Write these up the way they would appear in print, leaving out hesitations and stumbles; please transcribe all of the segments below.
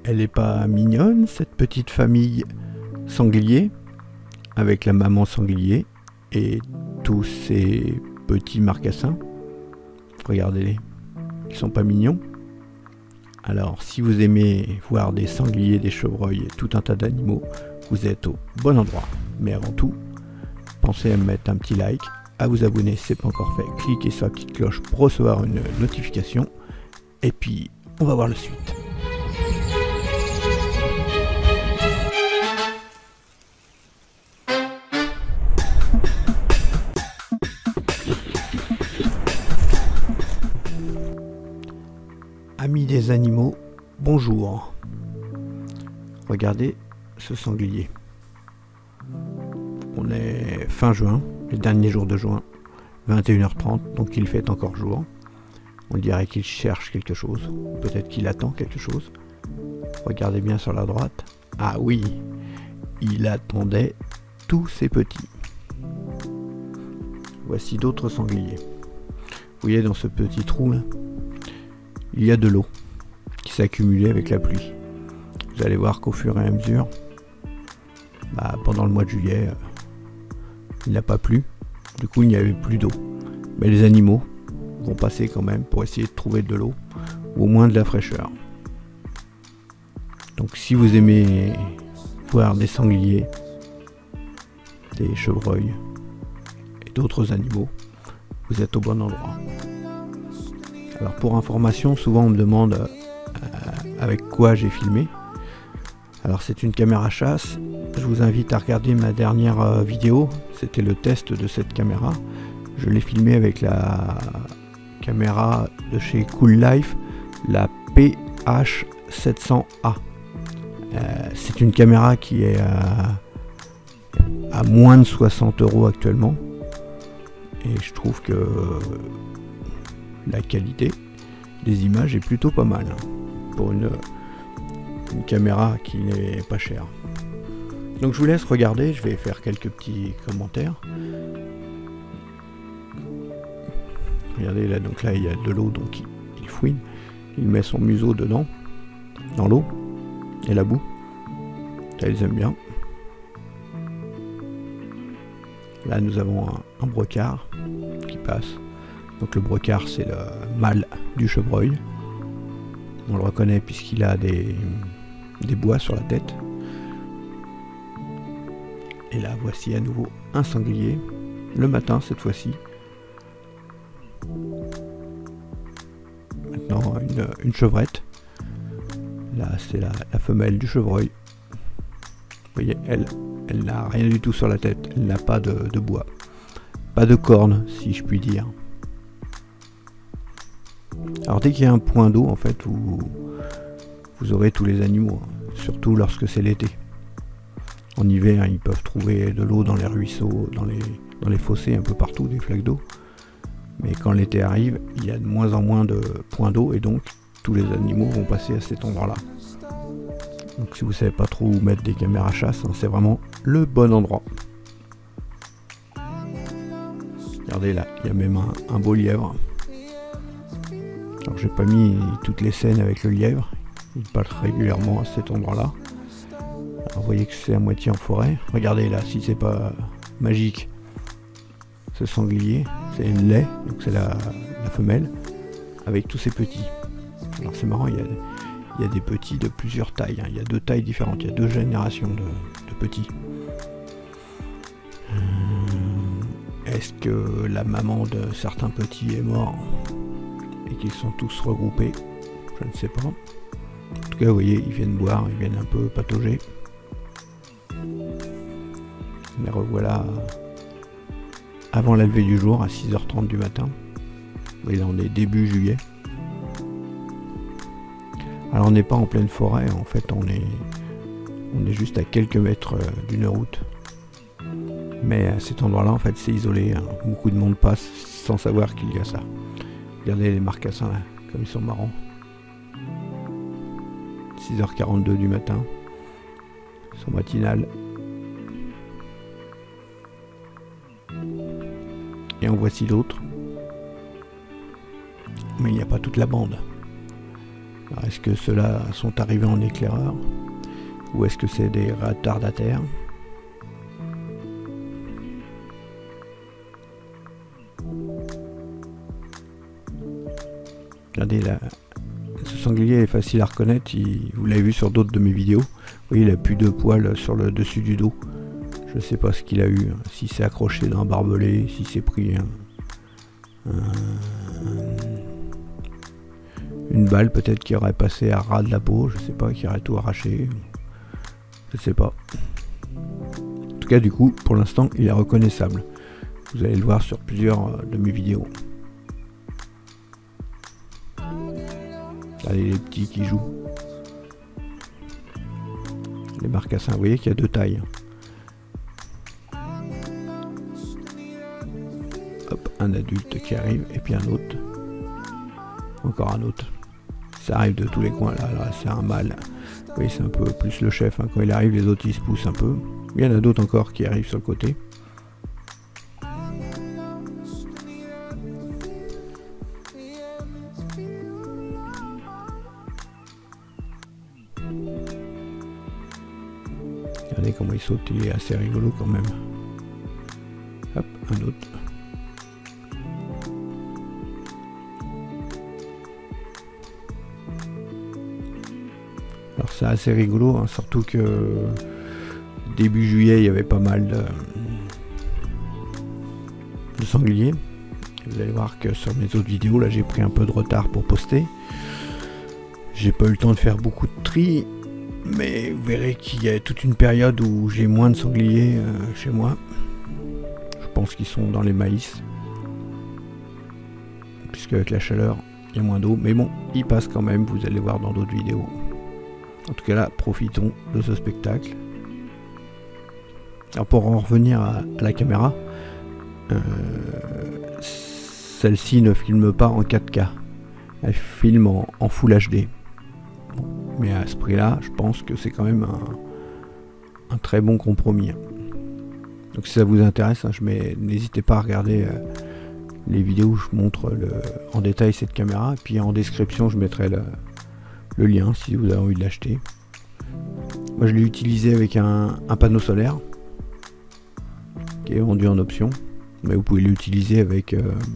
Elle est pas mignonne, cette petite famille sanglier, avec la maman sanglier et tous ces petits marcassins. Regardez-les, ils sont pas mignons? Alors, si vous aimez voir des sangliers, des chevreuils et tout un tas d'animaux, vous êtes au bon endroit. Mais avant tout, pensez à me mettre un petit like, à vous abonner si ce n'est pas encore fait, cliquez sur la petite cloche pour recevoir une notification, et puis on va voir la suite. Amis des animaux, bonjour. Regardez ce sanglier. On est fin juin, les derniers jours de juin, 21h30, donc il fait encore jour. On dirait qu'il cherche quelque chose, peut-être qu'il attend quelque chose. Regardez bien sur la droite. Ah oui, il attendait tous ses petits. Voici d'autres sangliers. Vous voyez dans ce petit trou là, il y a de l'eau qui s'est accumulée avec la pluie. Vous allez voir qu'au fur et à mesure, pendant le mois de juillet, il n'a pas plu. Du coup, il n'y avait plus d'eau. Mais les animaux vont passer quand même pour essayer de trouver de l'eau ou au moins de la fraîcheur. Donc si vous aimez voir des sangliers, des chevreuils et d'autres animaux, vous êtes au bon endroit. Alors pour information, souvent on me demande avec quoi j'ai filmé. Alors c'est une caméra chasse. Je vous invite à regarder ma dernière vidéo. C'était le test de cette caméra. Je l'ai filmé avec la caméra de chez Cool Life, la PH700A. C'est une caméra qui est à moins de 60 € actuellement. Et je trouve que la qualité des images est plutôt pas mal pour une caméra qui n'est pas chère. Donc je vous laisse regarder, je vais faire quelques petits commentaires. Regardez là, donc là il y a de l'eau, donc il fouine, il met son museau dedans, dans l'eau, et la boue. Là ils aiment bien. Là nous avons un brocard qui passe. Donc le brocard c'est le mâle du chevreuil. On le reconnaît puisqu'il a des bois sur la tête. Et là voici à nouveau un sanglier, le matin cette fois-ci. Maintenant une chevrette. Là c'est la femelle du chevreuil. Vous voyez, elle n'a rien du tout sur la tête, elle n'a pas de bois. Pas de cornes si je puis dire. Alors dès qu'il y a un point d'eau, en fait, vous aurez tous les animaux, hein, surtout lorsque c'est l'été. En hiver, ils peuvent trouver de l'eau dans les ruisseaux, dans les fossés, un peu partout, des flaques d'eau. Mais quand l'été arrive, il y a de moins en moins de points d'eau et donc tous les animaux vont passer à cet endroit-là. Donc si vous ne savez pas trop où mettre des caméras chasse, hein, c'est vraiment le bon endroit. Regardez là, il y a même un beau lièvre. Alors j'ai pas mis toutes les scènes avec le lièvre, il passe régulièrement à cet endroit là. Alors vous voyez que c'est à moitié en forêt. Regardez là, si c'est pas magique, ce sanglier, c'est une lait, donc c'est la femelle, avec tous ses petits. Alors c'est marrant, il y a des petits de plusieurs tailles, hein. Il y a deux tailles différentes, il y a deux générations de petits. Est-ce que la maman de certains petits est morte et qu'ils sont tous regroupés? Je ne sais pas. En tout cas, vous voyez, ils viennent boire, ils viennent un peu patauger. Les revoilà avant la levée du jour, à 6h30 du matin. Vous voyez, là, on est début juillet. Alors, on n'est pas en pleine forêt, en fait, on est juste à quelques mètres d'une route. Mais à cet endroit-là, en fait, c'est isolé, hein. Beaucoup de monde passe sans savoir qu'il y a ça. Regardez les marcassins là, comme ils sont marrants. 6h42 du matin. Ils sont matinales. Et en voici d'autres. Mais il n'y a pas toute la bande. Alors, est-ce que ceux-là sont arrivés en éclaireur ou est-ce que c'est des retardataires? Regardez là, ce sanglier est facile à reconnaître, vous l'avez vu sur d'autres de mes vidéos. Vous voyez, il a plus de poils sur le dessus du dos. Je sais pas ce qu'il a eu, si c'est accroché d'un barbelé, si c'est pris une balle peut-être qui aurait passé à ras de la peau, je sais pas, qui aurait tout arraché. Je sais pas. En tout cas, du coup, pour l'instant, il est reconnaissable. Vous allez le voir sur plusieurs de mes vidéos. Allez, les petits qui jouent. Les marcassins, vous voyez qu'il y a deux tailles. Hop, un adulte qui arrive, et puis un autre. Encore un autre. Ça arrive de tous les coins, là c'est un mâle. Vous voyez, c'est un peu plus le chef. Hein. Quand il arrive, les autres, ils se poussent un peu. Il y en a d'autres encore qui arrivent sur le côté. Regardez comment il saute, il est assez rigolo quand même. Hop, un autre. Alors c'est assez rigolo, hein, surtout que début juillet il y avait pas mal de sangliers. Vous allez voir que sur mes autres vidéos, là j'ai pris un peu de retard pour poster. J'ai pas eu le temps de faire beaucoup de tri. Mais vous verrez qu'il y a toute une période où j'ai moins de sangliers chez moi. Je pense qu'ils sont dans les maïs. Puisque avec la chaleur, il y a moins d'eau. Mais bon, ils passent quand même, vous allez voir dans d'autres vidéos. En tout cas là, profitons de ce spectacle. Alors pour en revenir à la caméra, celle-ci ne filme pas en 4K. Elle filme en Full HD. Mais à ce prix-là, je pense que c'est quand même un très bon compromis. Donc si ça vous intéresse, hein, n'hésitez pas à regarder les vidéos où je montre en détail cette caméra. Et puis en description, je mettrai le lien si vous avez envie de l'acheter. Moi, je l'ai utilisé avec un panneau solaire qui est vendu en option. Mais vous pouvez l'utiliser avec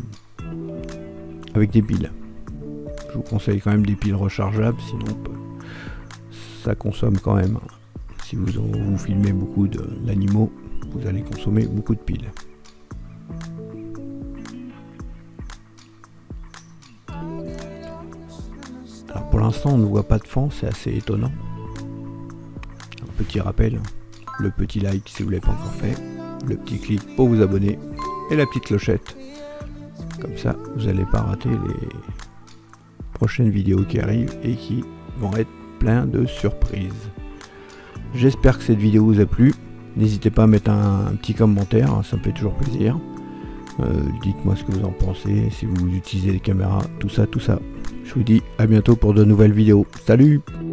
des piles. Je vous conseille quand même des piles rechargeables, sinon ça consomme quand même. Si vous filmez beaucoup d'animaux, vous allez consommer beaucoup de piles. Alors pour l'instant on ne voit pas de fond, c'est assez étonnant. Un petit rappel, le petit like si vous ne l'avez pas encore fait, le petit clic pour vous abonner et la petite clochette. Comme ça vous n'allez pas rater les prochaines vidéos qui arrivent et qui vont être plein de surprises. J'espère que cette vidéo vous a plu. N'hésitez pas à mettre un petit commentaire, ça me fait toujours plaisir. Dites-moi ce que vous en pensez, si vous utilisez les caméras, tout ça. Je vous dis à bientôt pour de nouvelles vidéos. Salut!